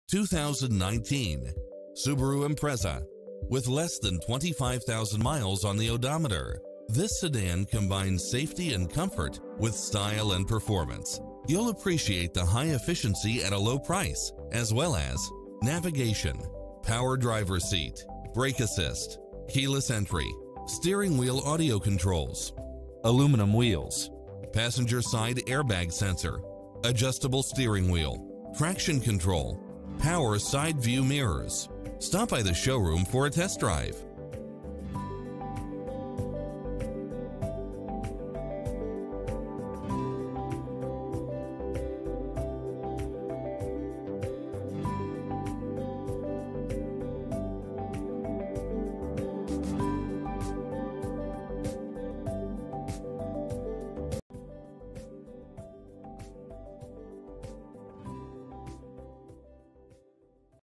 2019 Subaru Impreza. With less than 25,000 miles on the odometer, this sedan combines safety and comfort with style and performance. You'll appreciate the high efficiency at a low price, as well as navigation, power driver seat, brake assist, keyless entry, steering wheel audio controls, aluminum wheels, passenger side airbag sensor, adjustable steering wheel, traction control, power side view mirrors. Stop by the showroom for a test drive.